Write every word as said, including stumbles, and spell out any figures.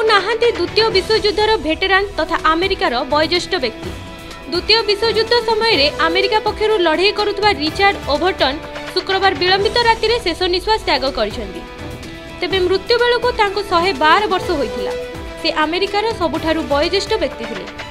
नाहांती द्वितीय विश्वयुद्धर भेटेरान तथा अमेरिकार वयोज्येष्ठ व्यक्ति। द्वितीय विश्वयुद्ध समय अमेरिका पक्षरु लड़ाई करुवा रिचार्ड ओवरटन शुक्रवार विलंबित राति शेष निश्वास त्याग करिसेंती। तेबे मृत्यु बेलू तांको शहे बार वर्ष होइथिला। से अमेरिकार सबुठारु वयोज्येष्ठ व्यक्ति थिले।